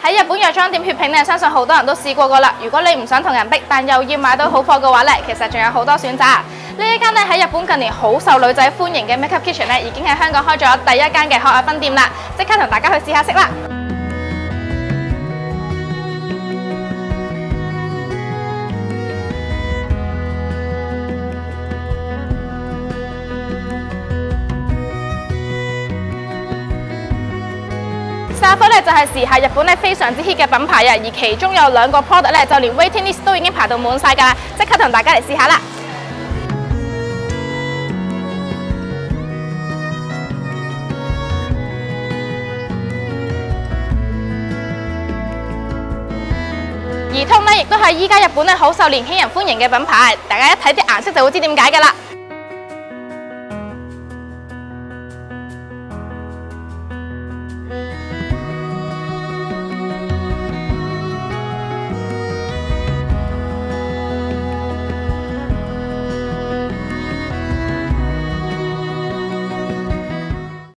喺日本藥妝店血拼咧，相信好多人都試過㗎啦。如果你唔想同人逼，但又要買到好貨嘅話咧，其實仲有好多選擇。呢一間咧喺日本近年好受女仔歡迎嘅 Makeup Kitchen 咧，已經喺香港開咗第一間嘅海外分店啦。即刻同大家去試下色啦！Star 咧就係時下日本咧非常之 hit 嘅品牌啊，而其中有2個 product 咧，就連 waiting list 都已經排到滿晒㗎啦！即刻同大家嚟試下啦！而Tone咧亦都係依家日本咧好受年輕人歡迎嘅品牌，大家一睇啲顏色就會知點解㗎啦！